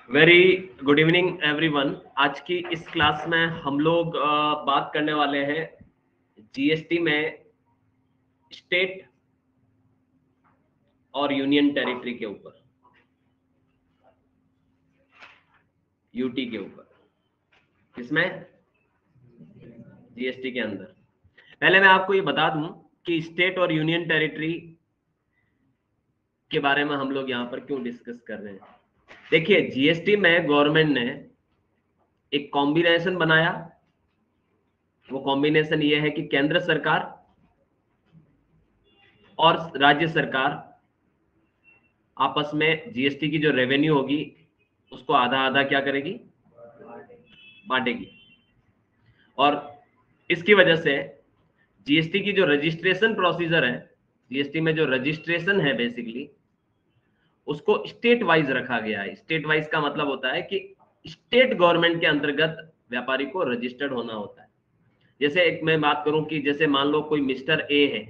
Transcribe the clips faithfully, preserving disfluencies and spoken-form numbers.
Very good evening everyone. आज की इस क्लास में हम लोग अ, बात करने वाले हैं जीएसटी में स्टेट और यूनियन टेरिटरी के ऊपर, यूटी के ऊपर, इसमें जीएसटी के अंदर। पहले मैं आपको ये बता दूं कि स्टेट और यूनियन टेरिटरी के बारे में हम लोग यहाँ पर क्यों डिस्कस कर रहे हैं। देखिए, जीएसटी में गवर्नमेंट ने एक कॉम्बिनेशन बनाया। वो कॉम्बिनेशन ये है कि केंद्र सरकार और राज्य सरकार आपस में जीएसटी की जो रेवेन्यू होगी उसको आधा आधा क्या करेगी, बांटेगी। और इसकी वजह से जीएसटी की जो रजिस्ट्रेशन प्रोसीजर है, जीएसटी में जो रजिस्ट्रेशन है बेसिकली उसको स्टेट वाइज रखा गया है। स्टेट वाइज का मतलब होता है कि स्टेट गवर्नमेंट के अंतर्गत व्यापारी को रजिस्टर्ड होना होता है। जैसे एक मैं बात करूं कि जैसे मान लो कोई मिस्टर ए है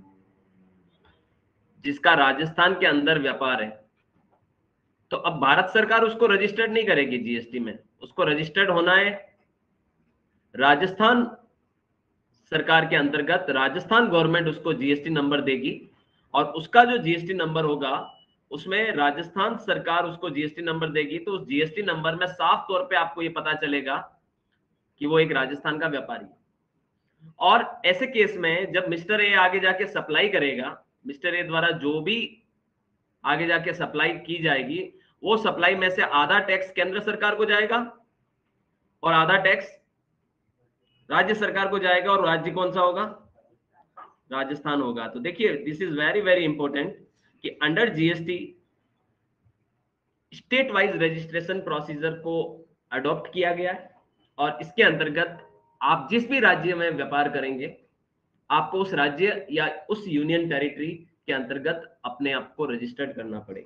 जिसका राजस्थान के अंदर व्यापार है, तो अब भारत सरकार उसको रजिस्टर्ड नहीं करेगी जीएसटी में, उसको रजिस्टर्ड होना है राजस्थान सरकार के अंतर्गत। राजस्थान गवर्नमेंट उसको जीएसटी नंबर देगी और उसका जो जीएसटी नंबर होगा उसमें राजस्थान सरकार उसको जीएसटी नंबर देगी। तो उस जीएसटी नंबर में साफ तौर पे आपको ये पता चलेगा कि वो एक राजस्थान का व्यापारी है। और ऐसे केस में जब मिस्टर ए आगे जाके सप्लाई करेगा, मिस्टर ए द्वारा जो भी आगे जाके सप्लाई की जाएगी, वो सप्लाई में से आधा टैक्स केंद्र सरकार को जाएगा और आधा टैक्स राज्य सरकार को जाएगा। और राज्य कौन सा होगा? राजस्थान होगा। तो देखिए, this is very very important कि under GST state wise registration procedure को अडॉप्ट किया गया है और इसके अंतर्गत आप जिस भी राज्य में व्यापार करेंगे आपको उस राज्य या उस यूनियन टेरिटरी के अंतर्गत अपने आप को रजिस्टर्ड करना पड़ेगा।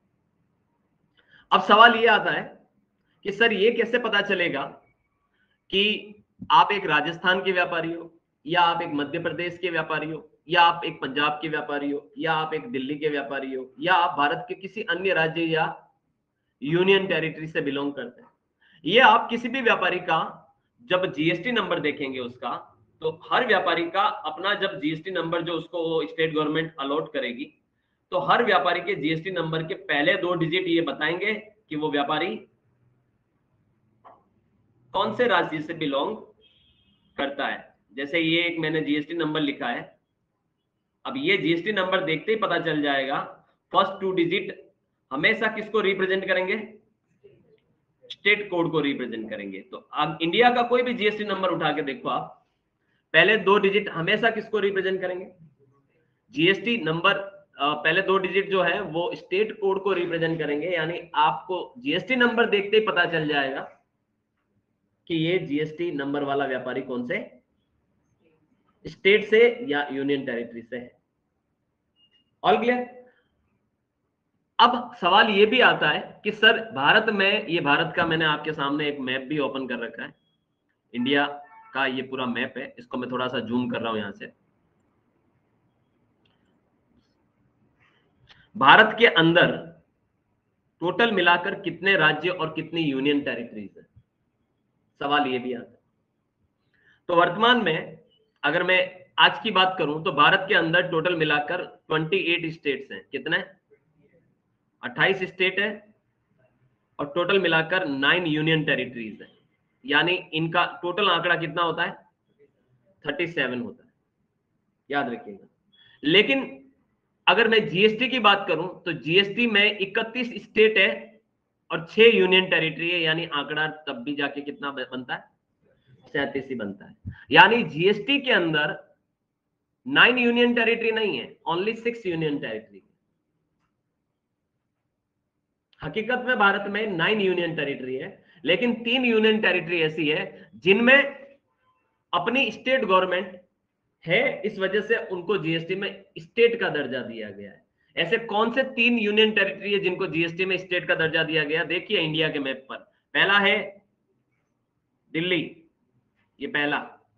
अब सवाल ये आता है कि सर ये कैसे पता चलेगा कि आप एक राजस्थान के व्यापारी हो, या आप एक मध्य प्रदेश के व्यापारी हो, या आप एक पंजाब के व्यापारी हो, या आप एक दिल्ली के व्यापारी हो, या आप भारत के किसी अन्य राज्य या यूनियन टेरिटरी से बिलोंग करते हैं। ये आप किसी भी व्यापारी का जब जीएसटी नंबर देखेंगे उसका, तो हर व्यापारी का अपना जब जीएसटी नंबर जो उसको स्टेट गवर्नमेंट अलॉट करेगी, तो हर व्यापारी के जीएसटी नंबर के पहले दो डिजिट ये बताएंगे कि वो व्यापारी कौन से राज्य से बिलोंग करता है। जैसे ये एक मैंने जीएसटी नंबर लिखा है, अब ये जीएसटी नंबर देखते ही पता चल जाएगा। फर्स्ट टू डिजिट हमेशा किसको रिप्रेजेंट करेंगे? स्टेट कोड को रिप्रेजेंट करेंगे। तो अब इंडिया का कोई भी जीएसटी नंबर उठा के देखो आप, पहले दो डिजिट हमेशा किसको रिप्रेजेंट करेंगे? जीएसटी नंबर पहले दो डिजिट जो है वो स्टेट कोड को रिप्रेजेंट करेंगे। यानी आपको जीएसटी नंबर देखते ही पता चल जाएगा कि ये जीएसटी नंबर वाला व्यापारी कौन से स्टेट से या यूनियन टेरिटरी से है। All clear? अब सवाल ये भी आता है कि सर भारत में, ये भारत का मैंने आपके सामने एक मैप भी ओपन कर रखा है, इंडिया का ये पूरा मैप है। इसको मैं थोड़ा सा जूम कर रहा हूं यहां से। भारत के अंदर टोटल मिलाकर कितने राज्य और कितनी यूनियन टेरिटरीज है, सवाल ये भी आता है। तो वर्तमान में अगर मैं आज की बात करूं तो भारत के अंदर टोटल मिलाकर अट्ठाईस स्टेट्स हैं। कितने? अट्ठाईस स्टेट है और टोटल मिलाकर नौ यूनियन टेरिटरीज है। यानी इनका टोटल आंकड़ा कितना होता है? सैंतीस होता है, याद रखिएगा। लेकिन अगर मैं जीएसटी की बात करूं तो जीएसटी में इकतीस स्टेट है और छह यूनियन टेरिटरी है। यानी आंकड़ा तब भी जाके कितना बनता है? सैंतीस ही बनता है। यानी जीएसटी के अंदर नाइन यूनियन टेरिटरी नहीं है, ओनली सिक्स यूनियन टेरिटरी। हकीकत में भारत में नाइन यूनियन टेरिटरी है, लेकिन तीन यूनियन टेरिटरी ऐसी है जिनमें अपनी स्टेट गवर्नमेंट है, इस वजह से उनको जीएसटी में स्टेट का दर्जा दिया गया है। ऐसे कौन से तीन यूनियन टेरिटरी है जिनको जीएसटी में स्टेट का दर्जा दिया गया? देखिए इंडिया के मैप पर, पहला है दिल्ली, ये पहला,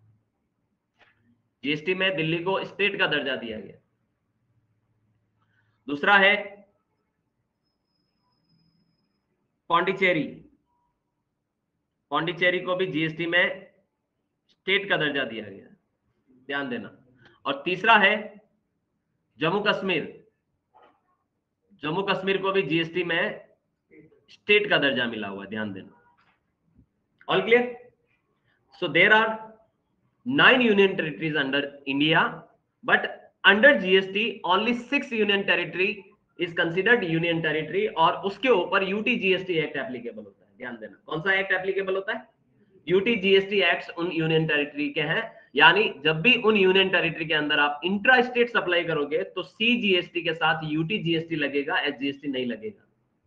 जीएसटी में दिल्ली को स्टेट का दर्जा दिया गया। दूसरा है पौंडीचेरी, पौंडीचेरी को भी जीएसटी में स्टेट का दर्जा दिया गया, ध्यान देना। और तीसरा है जम्मू कश्मीर, जम्मू कश्मीर को भी जीएसटी में स्टेट का दर्जा मिला हुआ, ध्यान देना। All clear? So there are nine union territories under India, but under GST only six union territory is considered union territory, और उसके ऊपर यूटी जीएसटी एक्ट एप्लीकेबल होता है, ध्यान देना। कौन सा एक्ट एप्लीकेबल होता है? यूटी जीएसटी एक्ट उन यूनियन टेरिटरी के हैं, यानी जब भी उन यूनियन टेरिटरी के अंदर आप इंट्रा स्टेट सप्लाई करोगे तो सी जीएसटी के साथ यूटी जीएसटी लगेगा, एच जीएसटी नहीं लगेगा।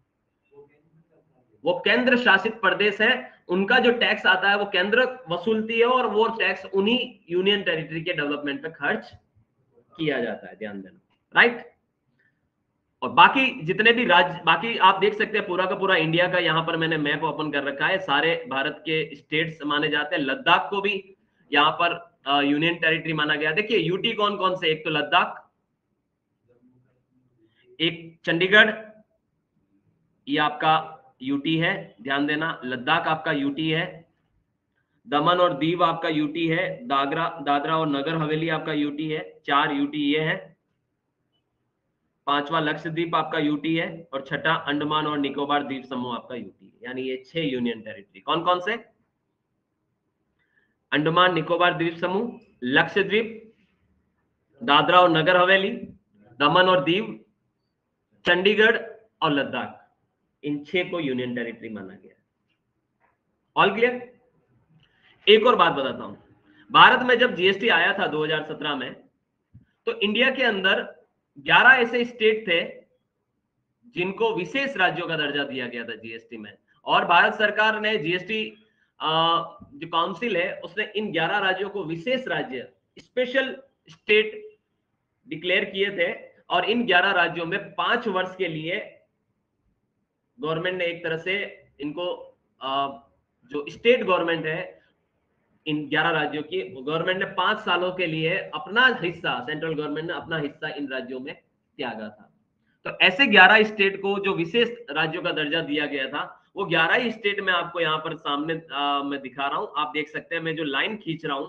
वो केंद्र शासित प्रदेश है, उनका जो टैक्स आता है वो केंद्र वसूलती है, और वो टैक्स उन्हीं यूनियन टेरिटरी के डेवलपमेंट पे खर्च किया जाता है, ध्यान देना, राइट। और बाकी जितने भी राज्य, बाकी आप देख सकते हैं पूरा का पूरा इंडिया का, यहां पर मैंने मैप ओपन कर रखा है, सारे भारत के स्टेट्स माने जाते हैं। लद्दाख को भी यहां पर यूनियन टेरिटरी माना गया। देखिए यूटी कौन कौन से, एक तो लद्दाख, एक चंडीगढ़, ये आपका यूटी है, ध्यान देना। लद्दाख आपका यूटी है, दमन और दीव आपका यूटी है, दादरा दादरा और नगर हवेली आपका यूटी है, चार यूटी ये है। पांचवा लक्षद्वीप आपका यूटी है, और छठा अंडमान और निकोबार द्वीप समूह आपका यूटी है, यानी ये छह यूनियन टेरिटरी। कौन कौन से? अंडमान निकोबार द्वीप समूह, लक्षद्वीप, दादरा और नगर हवेली, दमन और दीव, चंडीगढ़ और लद्दाख, इन छह को यूनियन टेरिटरी माना गया। All clear? एक और बात बताता हूं, भारत में जब जीएसटी आया था दो हज़ार सत्रह में, तो इंडिया के अंदर ग्यारह ऐसे स्टेट थे जिनको विशेष राज्यों का दर्जा दिया गया था जीएसटी में, और भारत सरकार ने जीएसटी जो काउंसिल है उसने इन ग्यारह राज्यों को विशेष राज्य, स्पेशल स्टेट डिक्लेयर किए थे, और इन ग्यारह राज्यों में पांच वर्ष के लिए गवर्नमेंट ने एक तरह से इनको, जो स्टेट गवर्नमेंट है इन ग्यारह राज्यों की, गवर्नमेंट ने पांच सालों के लिए अपना हिस्सा, सेंट्रल गवर्नमेंट ने अपना हिस्सा इन राज्यों में त्यागा था। तो ऐसे ग्यारह स्टेट को जो विशेष राज्यों का दर्जा दिया गया था, वो ग्यारह ही स्टेट में आपको यहां पर सामने आ, मैं दिखा रहा हूं, आप देख सकते हैं। मैं जो लाइन खींच रहा हूं,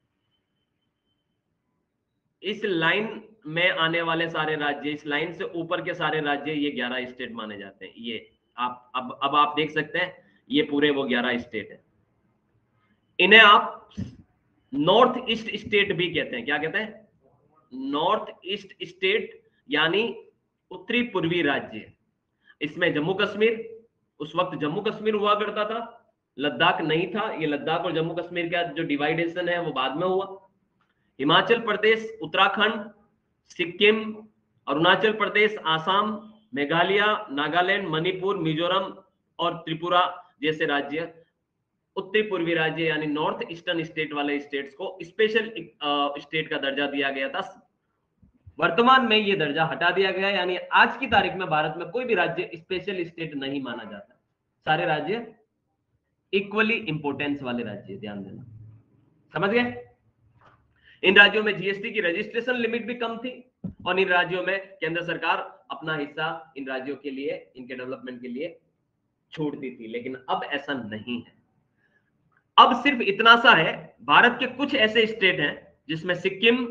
इस लाइन में आने वाले सारे राज्य, इस लाइन से ऊपर के सारे राज्य, ये ग्यारह स्टेट माने जाते हैं। ये आप अब अब आप देख सकते हैं, ये पूरे वो ग्यारह स्टेट है। इन्हें आप नॉर्थ ईस्ट स्टेट भी कहते हैं। क्या कहते हैं? नॉर्थ ईस्ट स्टेट, यानी उत्तरी पूर्वी राज्य। इसमें जम्मू कश्मीर, उस वक्त जम्मू कश्मीर हुआ करता था, लद्दाख नहीं था। ये लद्दाख और जम्मू कश्मीर का जो डिवाइडेशन है वो बाद में हुआ। हिमाचल प्रदेश, उत्तराखंड, सिक्किम, अरुणाचल प्रदेश, आसाम, मेघालय, नागालैंड, मणिपुर, मिजोरम और त्रिपुरा जैसे राज्य उत्तरी पूर्वी राज्य यानी नॉर्थ ईस्टर्न स्टेट वाले स्टेट्स को स्पेशल स्टेट का दर्जा दिया गया था। वर्तमान में ये दर्जा हटा दिया गया, यानी आज की तारीख में भारत में कोई भी राज्य स्पेशल स्टेट नहीं माना जाता, सारे राज्य इक्वली इंपोर्टेंस वाले राज्य, ध्यान देना। समझ गए? इन राज्यों में जीएसटी की रजिस्ट्रेशन लिमिट भी कम थी, और इन राज्यों में केंद्र सरकार अपना हिस्सा इन राज्यों के लिए, इनके डेवलपमेंट के लिए छोड़ती थी। लेकिन अब ऐसा नहीं है। अब सिर्फ इतना सा है, भारत के कुछ ऐसे स्टेट हैं जिसमें सिक्किम,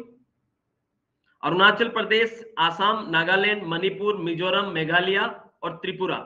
अरुणाचल प्रदेश, आसाम, नागालैंड, मणिपुर, मिजोरम, मेघालय और त्रिपुरा,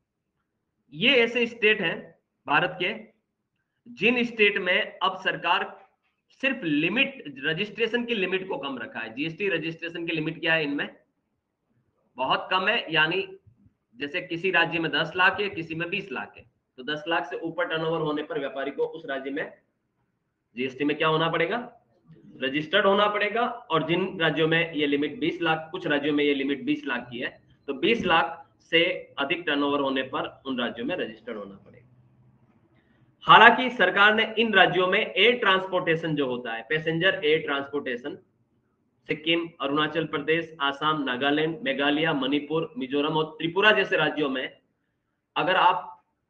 ये ऐसे स्टेट हैं भारत के जिन स्टेट में अब सरकार सिर्फ लिमिट, रजिस्ट्रेशन की लिमिट को कम रखा है। जीएसटी रजिस्ट्रेशन की लिमिट क्या है इनमें? बहुत कम है, यानी जैसे किसी राज्य में दस लाख है, किसी में बीस लाख है, तो दस लाख से ऊपर टर्नओवर होने पर व्यापारी को उस राज्य में जीएसटी में क्या होना पड़ेगा? रजिस्टर्ड होना पड़ेगा। और जिन राज्यों में ये लिमिट बीस लाख, कुछ राज्यों में ये लिमिट बीस लाख की है, तो बीस लाख से अधिक टर्नओवर होने पर उन राज्यों में रजिस्टर्ड होना पड़ेगा। हालांकि सरकार ने इन राज्यों में एयर ट्रांसपोर्टेशन जो होता है, passenger air transportation, Sikkim, Arunachal Pradesh, Assam, Nagaland, Meghalaya, Manipur, Mizoram और त्रिपुरा जैसे राज्यों में अगर आप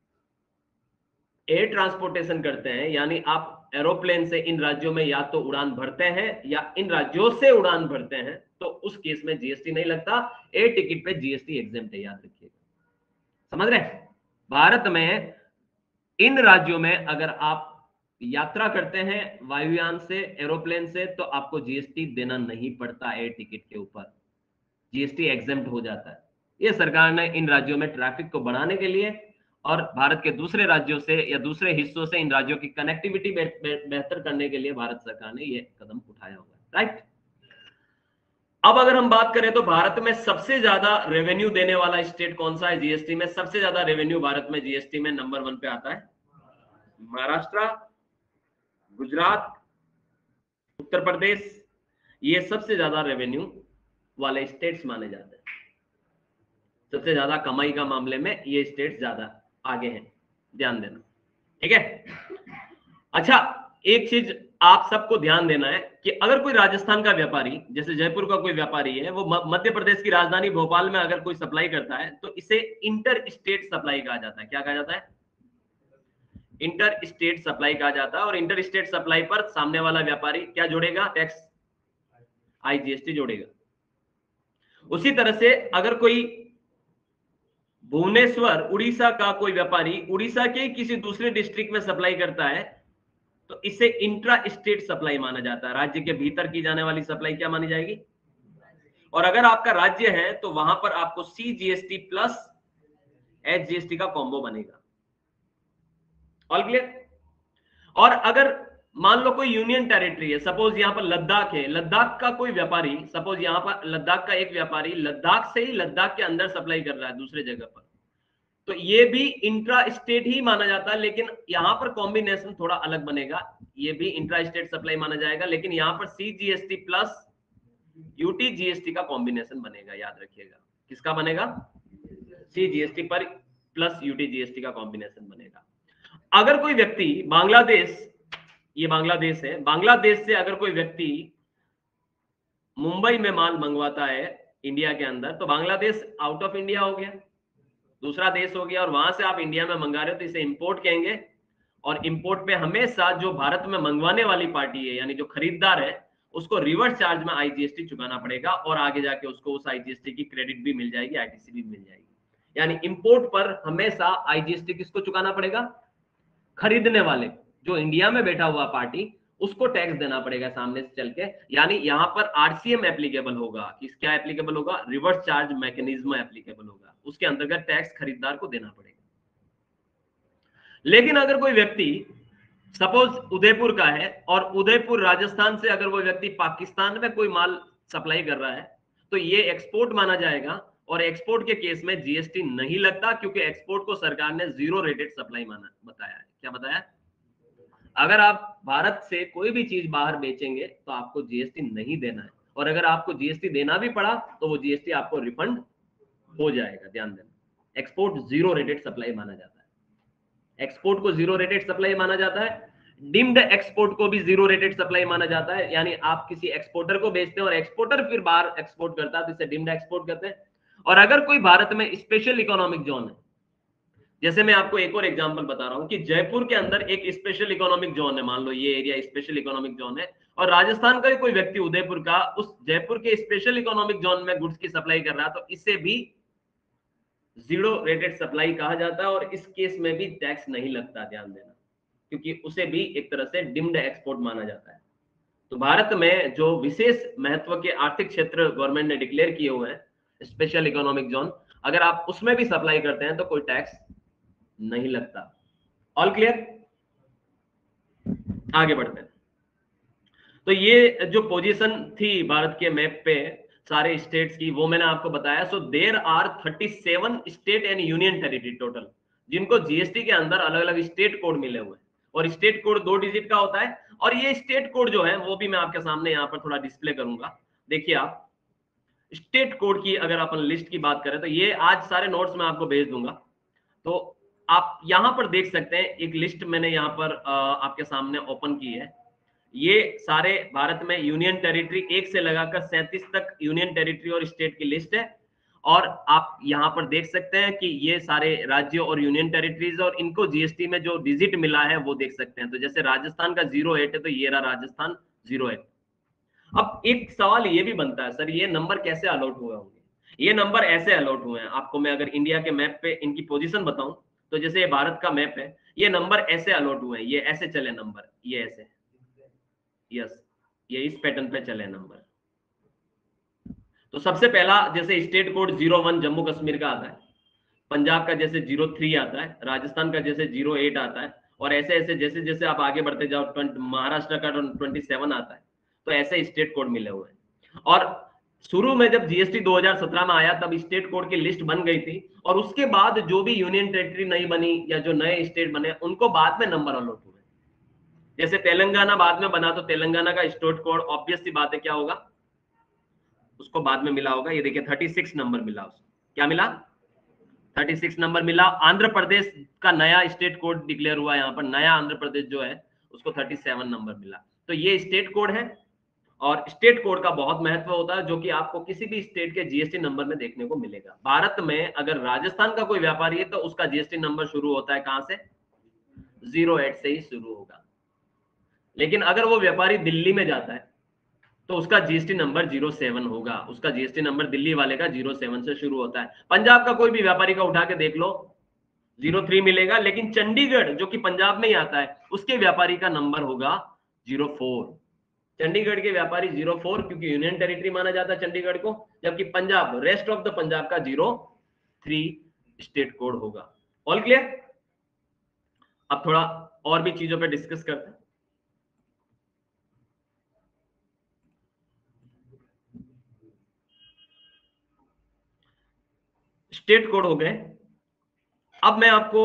एयर ट्रांसपोर्टेशन करते हैं, यानी आप एरोप्लेन से इन राज्यों में या तो उड़ान भरते हैं या इन राज्यों से उड़ान भरते हैं, तो उस केस में जीएसटी नहीं लगता। एयर टिकट पे जीएसटी एग्जेम्प्ट है, याद रखिएगा। समझ रहे? भारत में इन राज्यों में अगर आप यात्रा करते हैं वायुयान से, एरोप्लेन से, तो आपको जीएसटी देना नहीं पड़ता एयर टिकट के ऊपर, जीएसटी एग्जेम्प्ट हो जाता है। ये सरकार ने इन राज्यों में ट्रैफिक को बढ़ाने के लिए और भारत के दूसरे राज्यों से या दूसरे हिस्सों से इन राज्यों की कनेक्टिविटी बेहतर करने के लिए भारत सरकार ने ये कदम उठाया हुआ है, राइट। अब अगर हम बात करें तो भारत में सबसे ज्यादा रेवेन्यू देने वाला स्टेट कौन सा है जीएसटी में? सबसे ज्यादा रेवेन्यू भारत में जीएसटी में नंबर वन पे आता है महाराष्ट्र, गुजरात, उत्तर प्रदेश। ये सबसे ज्यादा रेवेन्यू वाले स्टेट्स माने जाते हैं। सबसे ज्यादा कमाई का मामले में ये स्टेट्स ज्यादा आगे हैं, ध्यान देना, ठीक है। अच्छा, एक चीज आप सबको ध्यान देना है कि अगर कोई राजस्थान का व्यापारी, जैसे जयपुर का कोई व्यापारी है, वो मध्य प्रदेश की राजधानी भोपाल में अगर कोई सप्लाई करता है तो इसे इंटर स्टेट सप्लाई कहा जाता है। क्या कहा जाता है? इंटर स्टेट सप्लाई कहा जाता है। और इंटर स्टेट सप्लाई पर सामने वाला व्यापारी क्या जोड़ेगा? टैक्स, आईजीएसटी जोड़ेगा। उसी तरह से अगर कोई भुवनेश्वर उड़ीसा का कोई व्यापारी उड़ीसा के किसी दूसरे डिस्ट्रिक्ट में सप्लाई करता है तो इसे इंट्रा स्टेट सप्लाई माना जाता है। राज्य के भीतर की जाने वाली सप्लाई क्या मानी जाएगी? और अगर आपका राज्य है तो वहां पर आपको C GST plus H GST का कॉम्बो बनेगा। All clear? और अगर मान लो कोई यूनियन टेरिटरी है, सपोज यहां पर लद्दाख है, लद्दाख का कोई व्यापारी, सपोज यहां पर लद्दाख का एक व्यापारी लद्दाख से ही लद्दाख के अंदर सप्लाई कर रहा है दूसरे जगह पर, तो ये भी इंट्रा स्टेट ही माना जाता है। लेकिन यहां पर कॉम्बिनेशन थोड़ा अलग बनेगा, ये भी इंट्रा स्टेट सप्लाई माना जाएगा, लेकिन यहां पर C GST plus UT GST का कॉम्बिनेशन बनेगा। याद रखिएगा, किसका बनेगा? सी जीएसटी पर प्लस यूटी जीएसटी का कॉम्बिनेशन बनेगा। अगर कोई व्यक्ति बांग्लादेश, ये बांग्लादेश है, बांग्लादेश से अगर कोई व्यक्ति मुंबई में माल मंगवाता है इंडिया के अंदर, तो बांग्लादेश आउट ऑफ इंडिया हो गया, दूसरा देश हो गया, और वहां से आप इंडिया में मंगा रहे हो तो इसे इंपोर्ट कहेंगे। और इंपोर्ट पे हमेशा जो भारत में मंगवाने वाली पार्टी है, यानी जो खरीदार है, उसको रिवर्स चार्ज में आईजीएसटी चुकाना पड़ेगा और आगे जाके उसको उस आईजीएसटी की क्रेडिट भी मिल जाएगी, आईटीसी भी मिल जाएगी। यानी इंपोर्ट पर हमेशा आईजीएसटी किसको चुकाना पड़ेगा? खरीदने वाले, जो इंडिया में बैठा हुआ पार्टी, उसको टैक्स देना पड़ेगा सामने से चल के। यानी यहां पर आरसीएम एप्लीकेबल होगा। किस क्या एप्लीकेबल होगा? रिवर्स चार्ज मैकेनिज्म एप्लीकेबल होगा, उसके अंतर्गत टैक्स खरीदार को देना पड़ेगा। लेकिन अगर कोई व्यक्ति सपोज उदयपुर का है और उदयपुर राजस्थान से अगर वो व्यक्ति पाकिस्तान में कोई माल सप्लाई कर रहा है तो ये एक्सपोर्ट माना जाएगा, और एक्सपोर्ट के केस में जीएसटी नहीं लगता, क्योंकि एक्सपोर्ट को सरकार ने जीरो रेटेड सप्लाई माना बताया है। क्या बताया? अगर आप भारत से कोई भी चीज बाहर बेचेंगे तो आपको जीएसटी नहीं देना है, और अगर आपको जीएसटी देना भी पड़ा तो वो जीएसटी आपको रिफंड हो जाएगा। ध्यान देना, एक्सपोर्ट जीरो रेटेड सप्लाई माना जाता है। एक्सपोर्ट को जीरो रेटेड सप्लाई माना जाता है। डिम्ड एक्सपोर्ट को भी जीरो रेटेड सप्लाई माना जाता है। यानी आप किसी एक्सपोर्टर को बेचते हैं और एक्सपोर्टर फिर बाहर एक्सपोर्ट करता है तो इसे डिम्ड एक्सपोर्ट करते हैं। और अगर कोई भारत में स्पेशल इकोनॉमिक जोन है, जैसे मैं आपको एक और एग्जांपल बता रहा हूं कि जयपुर के अंदर एक स्पेशल इकोनॉमिक जोन है, मान लो ये एरिया स्पेशल इकोनॉमिक जोन है, और राजस्थान का कोई व्यक्ति उदयपुर का उस जयपुर के स्पेशल इकोनॉमिक जोन में गुड्स की सप्लाई कर रहा है, तो इसे भी जीरो रेटेड सप्लाई कहा जाता है, और इस केस में भी टैक्स नहीं लगता। ध्यान देना, क्योंकि उसे भी एक तरह से डिम्ड एक्सपोर्ट माना जाता है। तो भारत में जो विशेष महत्व के आर्थिक क्षेत्र गवर्नमेंट ने डिक्लेयर किए हुए हैं, स्पेशल इकोनॉमिक जोन, अगर आप उसमें भी सप्लाई करते हैं तो कोई टैक्स नहीं लगता। All clear? आगे बढ़ते हैं। तो ये जो पोजीशन थी भारत के मैप पे सारे स्टेट्स की, वो मैंने आपको बताया। So there are thirty seven state and union territory total, जिनको जीएसटी के अंदर अलग अलग स्टेट कोड मिले हुए हैं, और स्टेट कोड दो डिजिट का होता है। और ये स्टेट कोड जो है वो भी मैं आपके सामने यहाँ पर थोड़ा डिस्प्ले करूंगा। देखिए, आप स्टेट कोड की अगर अपन लिस्ट की बात करें तो ये आज सारे नोट्स में आपको भेज दूंगा, तो आप यहां पर देख सकते हैं एक लिस्ट मैंने यहां पर आपके सामने ओपन की है। ये सारे भारत में यूनियन टेरिटरी एक से लगाकर सैंतीस तक यूनियन टेरिटरी और स्टेट की लिस्ट है, और आप यहां पर देख सकते हैं कि ये सारे राज्यों और यूनियन टेरिटरीज, और इनको जीएसटी में जो डिजिट मिला है वो देख सकते हैं। तो जैसे राजस्थान का जीरो एट है, तो ये रहा राजस्थान जीरो एट। अब एक सवाल ये भी बनता है, सर ये नंबर कैसे अलॉट हुए होंगे? ये नंबर ऐसे अलॉट हुए हैं, आपको मैं अगर इंडिया के मैप पे इनकी पोजीशन बताऊं तो जैसे ये भारत का मैप है, ये नंबर ऐसे अलॉट हुए हैं, ये ऐसे चले नंबर, ये ऐसे, यस, ये इस पैटर्न पे चले नंबर। तो सबसे पहला जैसे state code zero one Jammu Kashmir का आता है, पंजाब का जैसे जीरो थ्री आता है, राजस्थान का जैसे जीरो एट आता है, और ऐसे ऐसे जैसे जैसे आप आगे बढ़ते जाओ महाराष्ट्र का ट्वेंटी सेवन आता है। तो ऐसे स्टेट कोड मिले हुए हैं। और शुरू में जब जीएसटी दो हज़ार सत्रह में आया तब स्टेट कोड की लिस्ट बन गई थी, और उसके बाद जो भी यूनियन टेरिटरी नई बनी या जो नए स्टेट बने उनको बाद में नंबर अलॉट हुए। जैसे तेलंगाना बाद में बना, तो तेलंगाना का स्टेट कोड ऑब्वियस सी बात है क्या होगा, उसको बाद में मिला होगा। ये देखिए थर्टी सिक्स नंबर मिला उसको, क्या मिला, थर्टी सिक्स नंबर मिला। आंध्र प्रदेश का नया स्टेट कोड डिक्लेयर हुआ, यहाँ पर नया आंध्र प्रदेश जो है उसको थर्टी सेवन नंबर मिला। तो ये स्टेट कोड है, और स्टेट कोड का बहुत महत्व होता है, जो कि आपको किसी भी स्टेट के जीएसटी नंबर में देखने को मिलेगा। भारत में अगर राजस्थान का कोई व्यापारी है तो उसका जीएसटी नंबर शुरू होता है कहां से, जीरो एट से ही शुरू होगा। लेकिन अगर वो व्यापारी दिल्ली में जाता है तो उसका जीएसटी नंबर जीरो सेवन होगा, उसका जीएसटी नंबर दिल्ली वाले का जीरो सेवन से शुरू होता है। पंजाब का कोई भी व्यापारी का उठा के देख लो, जीरो थ्री मिलेगा। लेकिन चंडीगढ़ जो कि पंजाब में ही आता है, उसके व्यापारी का नंबर होगा जीरो फोर। चंडीगढ़ के व्यापारी जीरो फोर, क्योंकि यूनियन टेरिटरी माना जाता है चंडीगढ़ को, जबकि Punjab, rest of the Punjab का जीरो थ्री स्टेट कोड होगा। All clear? अब थोड़ा और भी चीजों पे डिस्कस करते हैं। स्टेट कोड हो गए। अब मैं आपको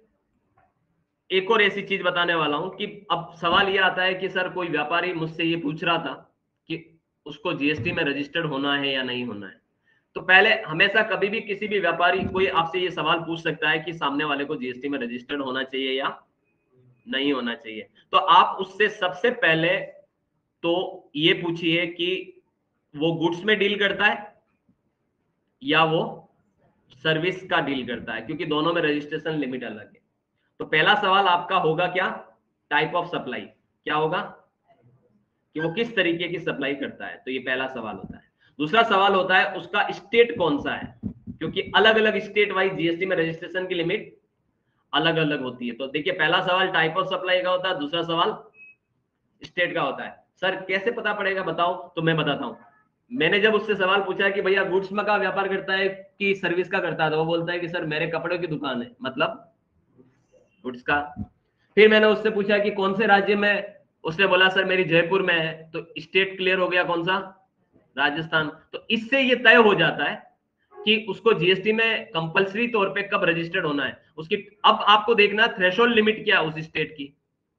एक और ऐसी चीज बताने वाला हूं कि अब सवाल यह आता है कि सर कोई व्यापारी मुझसे ये पूछ रहा था कि उसको जीएसटी में रजिस्टर्ड होना है या नहीं होना है। तो पहले हमेशा कभी भी किसी भी व्यापारी कोई आपसे ये सवाल पूछ सकता है कि सामने वाले को जीएसटी में रजिस्टर्ड होना चाहिए या नहीं होना चाहिए। तो आप उससे सबसे पहले तो ये पूछिए कि वो गुड्स में डील करता है या वो सर्विस का डील करता है, क्योंकि दोनों में रजिस्ट्रेशन लिमिट अलग है। तो पहला सवाल आपका होगा क्या, टाइप ऑफ सप्लाई, क्या होगा कि वो किस तरीके की सप्लाई करता है। तो ये पहला सवाल होता है। दूसरा सवाल होता है उसका स्टेट कौन सा है, क्योंकि अलग अलग स्टेट वाइज जीएसटी में रजिस्ट्रेशन की लिमिट अलग अलग होती है। तो देखिए पहला सवाल टाइप ऑफ सप्लाई का होता है, दूसरा सवाल स्टेट का होता है। सर कैसे पता पड़ेगा बताओ, तो मैं बताता हूं। मैंने जब उससे सवाल पूछा कि भैया गुड्स में का व्यापार करता है कि सर्विस का करता है, तो वो बोलता है कि सर मेरे कपड़ों की दुकान है, मतलब गुड्स का। फिर मैंने उससे पूछा कि कौन से राज्य में, उसने बोला सर मेरी जयपुर में है। तो स्टेट क्लियर हो गया, कौन सा, राजस्थान। तो इससे ये तय हो जाता है कि उसको जीएसटी में कंपलसरी तौर पे कब रजिस्टर्ड होना है उसकी। अब आपको देखना थ्रेशोल्ड लिमिट क्या है उस स्टेट की।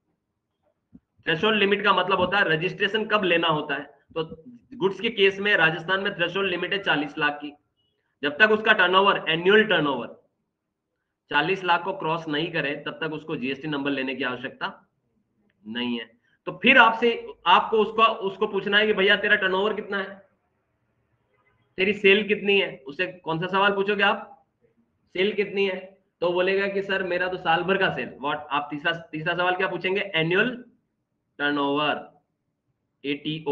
थ्रेशोल्ड लिमिट का मतलब होता है रजिस्ट्रेशन कब लेना होता है। तो गुड्स के केस में राजस्थान में थ्रेशोल्ड लिमिट है चालीस लाख की। जब तक उसका टर्नओवर, एनुअल टर्नओवर चालीस लाख को क्रॉस नहीं करे तब तक उसको जीएसटी नंबर लेने की आवश्यकता नहीं है। तो फिर आपसे आपको उसको उसको पूछना है कि भैया तेरा टर्नओवर कितना है, तेरी सेल कितनी है। उससे कौन सा सवाल पूछोगे आप, सेल कितनी है। तो बोलेगा कि सर मेरा तो साल भर का सेल। व्हाट, आप तीसरा तीसरा सवाल क्या पूछेंगे, एनुअल टर्नओवर, एटीओ।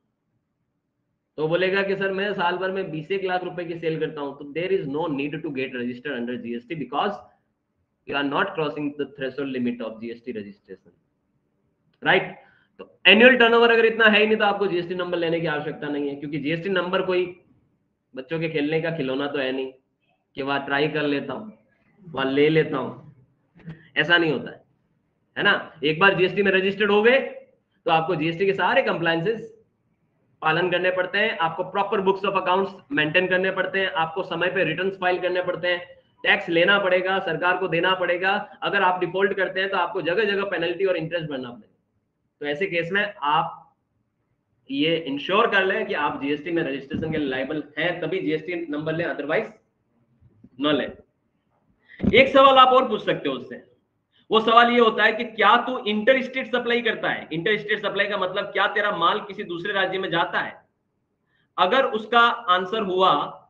तो बोलेगा कि सर मैं साल भर में बीस एक लाख रुपए की सेल करता हूं, तो there is no need to get registered under GST because you are not crossing the threshold limit of GST registration, right. तो एनुअल टर्नओवर अगर इतना है ही नहीं तो आपको जीएसटी नंबर लेने की आवश्यकता नहीं है, क्योंकि जीएसटी नंबर कोई बच्चों के खेलने का खिलौना तो है नहीं कि वहां ट्राई कर लेता हूं, वहां ले लेता हूं, ऐसा नहीं होता है, है ना। एक बार जीएसटी में रजिस्टर्ड हो गए तो आपको जीएसटी के सारे कंप्लायंसेस पालन करने पड़ते हैं। आपको proper books of accounts maintain करने पड़ते हैं, आपको समय पे रिटर्न्स फाइल करने पड़ते हैं, टैक्स लेना पड़ेगा, सरकार को देना पड़ेगा। अगर आप डिफॉल्ट करते हैं तो आपको जगह जगह पेनल्टी और इंटरेस्ट भरना पड़ेगा। तो ऐसे केस में आप ये इंश्योर कर लें कि आप जीएसटी में रजिस्ट्रेशन के लायबल हैं, तभी जीएसटी नंबर लें, अदरवाइज न लें। एक सवाल आप और पूछ सकते हो उससे, वो सवाल ये होता है कि क्या तू इंटर स्टेट सप्लाई करता है। इंटर स्टेट सप्लाई का मतलब क्या तेरा माल किसी दूसरे राज्य में जाता है। अगर उसका आंसर हुआ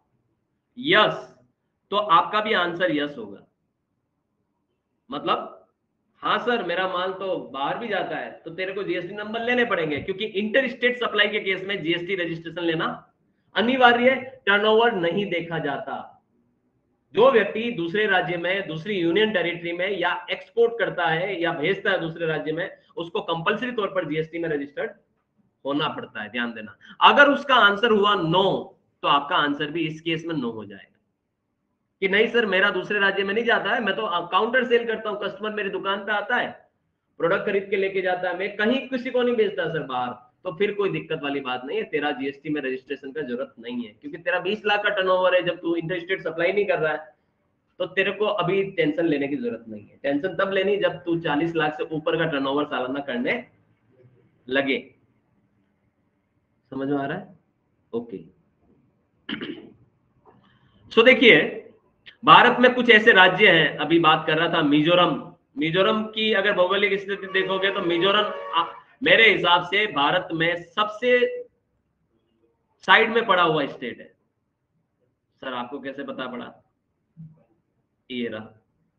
यस तो आपका भी आंसर यस होगा, मतलब हाँ सर मेरा माल तो बाहर भी जाता है, तो तेरे को जीएसटी नंबर लेने पड़ेंगे, क्योंकि इंटर स्टेट सप्लाई के केस में जीएसटी रजिस्ट्रेशन लेना अनिवार्य, टर्नओवर नहीं देखा जाता। जो व्यक्ति दूसरे राज्य में, दूसरी यूनियन टेरिटरी में या एक्सपोर्ट करता है या भेजता है दूसरे राज्य में, उसको कंपलसरी तौर पर जीएसटी में रजिस्टर्ड होना पड़ता है। ध्यान देना, अगर उसका आंसर हुआ नो, तो आपका आंसर भी इस केस में नो हो जाएगा कि नहीं सर मेरा दूसरे राज्य में नहीं जाता है, मैं तो काउंटर सेल करता हूं, कस्टमर मेरी दुकान पे आता है, प्रोडक्ट खरीद के लेके जाता है, मैं कहीं किसी को नहीं बेचता सर बाहर, तो फिर कोई दिक्कत वाली बात नहीं है, तेरा जीएसटी में रजिस्ट्रेशन का जरूरत नहीं है, क्योंकि तेरा बीस लाख का टर्नओवर है, जब तू इंटर स्टेट सप्लाई नहीं कर रहा है तो तेरे को अभी टेंशन लेने की जरूरत नहीं है। टेंशन तब लेनी जब तू चालीस लाख से ऊपर का टर्नओवर सालाना करने लगे। समझ में आ रहा है? ओके। सो देखिए, भारत में कुछ ऐसे राज्य हैं, अभी बात कर रहा था मिजोरम। मिजोरम की अगर भौगोलिक स्थिति देखोगे तो मिजोरम मेरे हिसाब से भारत में सबसे साइड में पड़ा हुआ स्टेट है। सर आपको कैसे पता पड़ा? ये रहा,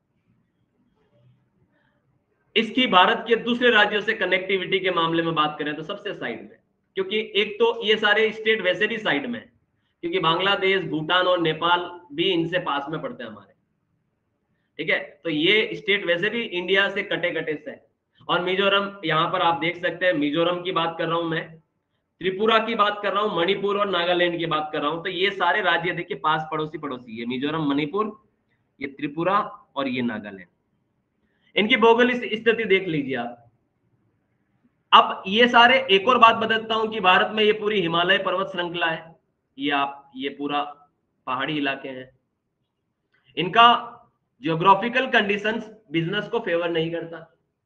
इसकी भारत के दूसरे राज्यों से कनेक्टिविटी के मामले में बात करें तो सबसे साइड में, क्योंकि एक तो ये सारे स्टेट वैसे भी साइड में, क्योंकि बांग्लादेश, भूटान और नेपाल भी इनसे पास में पड़ते हैं हमारे, ठीक है? तो ये स्टेट वैसे भी इंडिया से कटे कटे से है। और मिजोरम, यहां पर आप देख सकते हैं, मिजोरम की बात कर रहा हूं मैं, त्रिपुरा की बात कर रहा हूं, मणिपुर और नागालैंड की बात कर रहा हूं, तो ये सारे राज्य देखिए पास पड़ोसी पड़ोसी, ये मिजोरम, मणिपुर, ये त्रिपुरा और ये नागालैंड। इनकी भौगोलिक स्थिति देख लीजिए आप। अब ये सारे, एक और बात बताता हूं कि भारत में ये पूरी हिमालय पर्वत श्रृंखला है, ये आप, ये पूरा पहाड़ी इलाके हैं, इनका जियोग्राफिकल कंडीशंस बिजनेस को फेवर नहीं करता,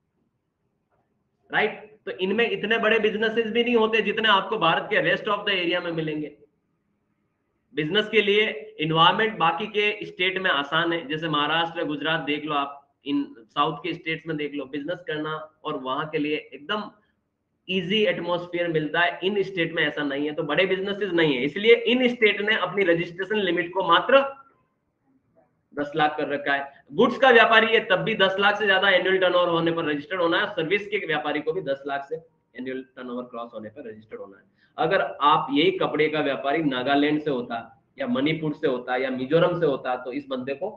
राइट? तो इनमें इतने बड़े बिजनेसेस भी नहीं होते जितने आपको भारत के रेस्ट ऑफ द एरिया में मिलेंगे। बिजनेस के लिए इन्वायरमेंट बाकी के स्टेट में आसान है, जैसे महाराष्ट्र, गुजरात देख लो आप, इन साउथ के स्टेट्स में देख लो, बिजनेस करना और वहां के लिए एकदम इजी एटमॉस्फेयर मिलता है। इन स्टेट में ऐसा नहीं है, तो बड़े बिजनेसेस नहीं है, इसलिए इन स्टेट ने अपनी रजिस्ट्रेशन लिमिट को मात्र दस लाख कर रखा है। गुड्स का व्यापारी है तब भी दस लाख से ज्यादा एनुअल टर्नओवर होने पर रजिस्टर्ड होना है, सर्विस के व्यापारी को भी दस लाख से एनुअल टर्नओवर क्रॉस होने पर रजिस्टर्ड होना है। अगर आप यही कपड़े का व्यापारी नागालैंड से होता या मणिपुर से होता या मिजोरम से होता, तो इस बंदे को,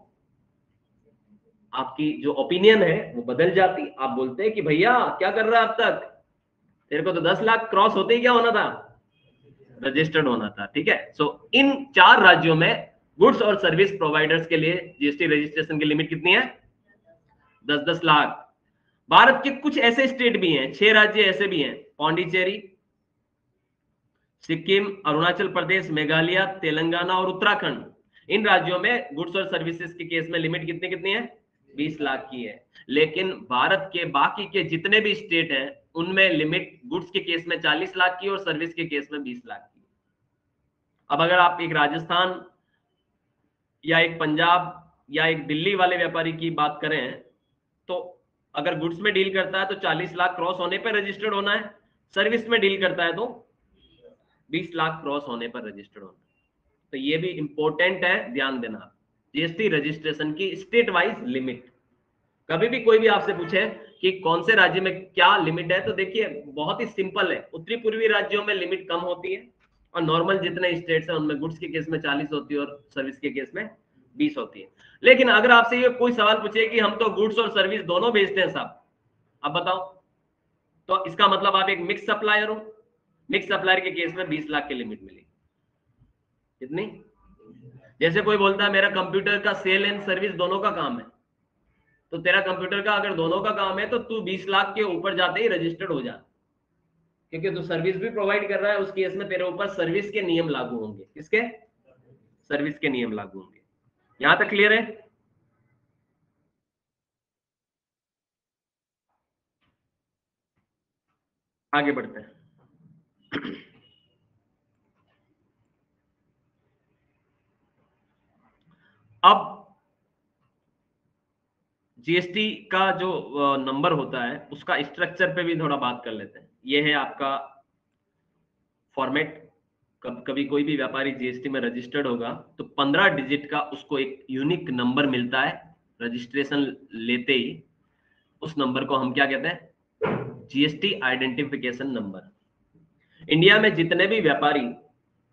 आपकी जो ओपिनियन है वो बदल जाती। आप बोलते हैं कि भैया क्या कर रहा है अब तक, तेरे को तो दस लाख क्रॉस होते ही क्या होना था, रजिस्टर्ड होना था, ठीक है? सो so, इन चार राज्यों में गुड्स और सर्विस प्रोवाइडर्स के लिए जीएसटी रजिस्ट्रेशन की लिमिट कितनी है? दस दस लाख। भारत के कुछ ऐसे स्टेट भी हैं, छह राज्य ऐसे भी हैं, पौंडीचेरी, सिक्किम, अरुणाचल प्रदेश, मेघालय, तेलंगाना और उत्तराखंड। इन राज्यों में गुड्स और सर्विसेज के केस में लिमिट कितनी कितनी है? बीस लाख की है। लेकिन भारत के बाकी के जितने भी स्टेट हैं उनमें लिमिट गुड्स के केस में चालीस लाख की और सर्विस के केस में बीस लाख की। अब अगर आप एक राजस्थान या एक पंजाब या एक दिल्ली वाले व्यापारी की बात करें, तो अगर गुड्स में डील करता है तो चालीस लाख क्रॉस होने पर रजिस्टर्ड होना है, सर्विस में डील करता है तो बीस लाख क्रॉस होने पर रजिस्टर्ड होना है। तो ये भी इंपॉर्टेंट है, ध्यान देना, जीएसटी रजिस्ट्रेशन की स्टेट वाइज लिमिट। कभी भी कोई भी आपसे पूछे कि कौन से राज्य में क्या लिमिट है, तो देखिए बहुत ही सिंपल है, उत्तरी पूर्वी राज्यों में लिमिट कम होती है और नॉर्मल जितने स्टेट्स हैं उनमें गुड्स के केस में चालीस होती है और सर्विस के केस में बीस होती है। लेकिन अगर आपसे ये कोई सवाल पूछे कि हम तो गुड्स और सर्विस दोनों भेजते हैं साहब, अब बताओ, तो इसका मतलब आप एक मिक्स सप्लायर हो। मिक्स सप्लायर के केस में बीस लाख की लिमिट मिलेगी। कितनी? जैसे कोई बोलता है मेरा कंप्यूटर का सेल एंड सर्विस दोनों का काम है, तो तेरा कंप्यूटर का अगर दोनों का काम है तो तू बीस लाख के ऊपर जाते ही रजिस्टर्ड हो जा, क्योंकि तू सर्विस भी प्रोवाइड कर रहा है, उस केस में तेरे ऊपर सर्विस के नियम लागू होंगे। किसके? सर्विस के नियम लागू होंगे। यहां तक क्लियर है? आगे बढ़ते हैं। अब जीएसटी का जो नंबर होता है उसका स्ट्रक्चर पे भी थोड़ा बात कर लेते हैं। ये है आपका फॉर्मेट। कब कभी कोई भी व्यापारी जीएसटी में रजिस्टर्ड होगा तो पंद्रह डिजिट का उसको एक यूनिक नंबर मिलता है रजिस्ट्रेशन लेते ही। उस नंबर को हम क्या कहते हैं? GST identification number. इंडिया में जितने भी व्यापारी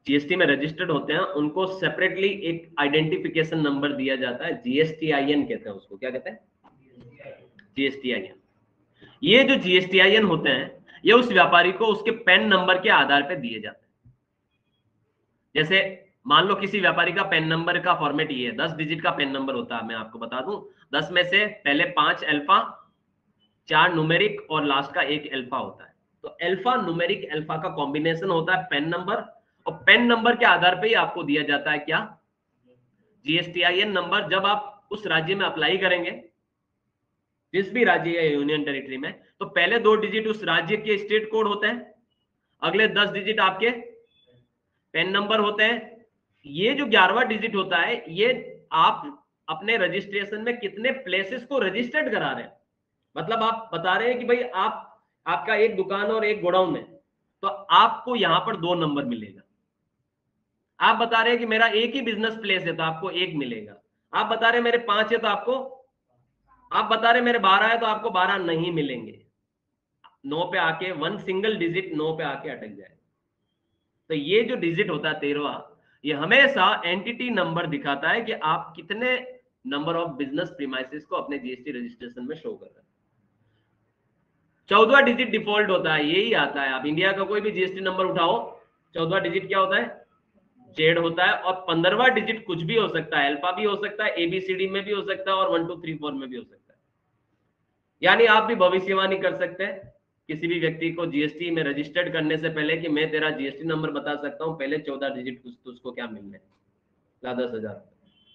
जीएसटी में रजिस्टर्ड होते हैं उनको सेपरेटली एक आइडेंटिफिकेशन नंबर दिया जाता है, जीएसटीआईएन कहते हैं उसको। क्या कहते हैं? जीएसटीआईएन। ये जो जीएसटीआईएन होते हैं ये उस व्यापारी को उसके पैन नंबर के आधार पर दिए जाते हैं। जैसे मान लो किसी व्यापारी का पैन नंबर का फॉर्मेट ये है, दस डिजिट का पैन नंबर होता है, मैं आपको बता दूं, दस में से पहले पांच अल्फा, चार न्यूमेरिक और लास्ट का एक अल्फा होता है। तो अल्फा न्यूमेरिक अल्फा का कॉम्बिनेशन होता है पैन नंबर, और पैन नंबर के आधार पे ही आपको दिया जाता है क्या? GSTIN number. जब आप उस राज्य में अप्लाई करेंगे, जिस भी राज्य या यूनियन टेरिटरी में, तो पहले दो डिजिट उस राज्य के स्टेट कोड होते हैं, अगले दस डिजिट आपके पैन नंबर होते हैं। ये जो ग्यारहवां डिजिट होता है ये आप अपने रजिस्ट्रेशन में कितने प्लेसेस को रजिस्टर्ड करा रहे हैं। मतलब आप बता रहे हैं कि भाई आप आपका एक दुकान और एक गोडाउन है, तो आपको यहां पर दो नंबर मिलेगा। आप बता रहे हैं कि मेरा एक ही बिजनेस प्लेस है तो आपको एक मिलेगा। आप बता रहे हैं मेरे पांच है तो आपको, आप बता रहे मेरे बारह है तो आपको बारह नहीं मिलेंगे। नौ पे आके वन सिंगल डिजिट नौ पे आके अटक जाए। तो ये जो डिजिट होता है तेरहवा, ये हमेशा एंटिटी नंबर दिखाता है कि आप कितने नंबर ऑफ बिजनेस प्रीमाइसेस को अपने जीएसटी रजिस्ट्रेशन में शो कर रहे हैं। चौदहवा डिजिट डिफॉल्ट होता है, यही आता है। आप इंडिया का कोई भी जीएसटी नंबर उठाओ, चौदहवा डिजिट क्या होता है? जेड होता है। और पंद्रहवा डिजिट कुछ भी हो सकता है, अल्फा भी हो सकता है, एबीसीडी में भी हो सकता है, और वन टू थ्री फोर में भी हो सकता है। यानी आप भी भविष्यवाणी कर सकते हैं किसी भी व्यक्ति को जीएसटी में रजिस्टर्ड करने से पहले कि मैं तेरा जीएसटी नंबर बता सकता हूं, पहले चौदह डिजिट कुछ तो उसको क्या मिलने, ला दस हजार।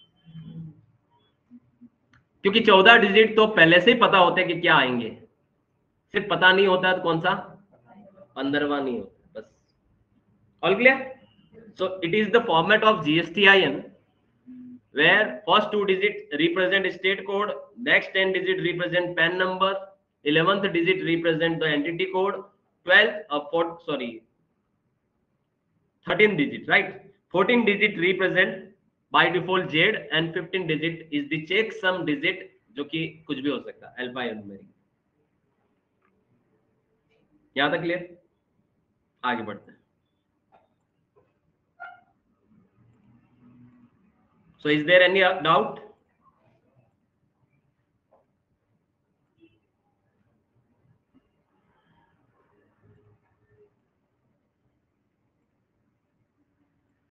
क्योंकि चौदह डिजिट तो पहले से ही पता होते हैं कि क्या आएंगे, सिर्फ पता नहीं होता तो कौन सा पंद्रहवा नहीं होता, बस। All clear? So it is the format of G S T I N where first two digit represent state code, next ten digit represent P A N number, eleventh digit represent the entity code, twelfth uh, fourth, sorry thirteen digit, right? fourteen digit represent by default Z, and fifteen digit is the checksum digit जो कि कुछ भी हो सकता है, alpha या numeric. यहां तक क्लियर? आगे बढ़ते हैं। So is there any doubt?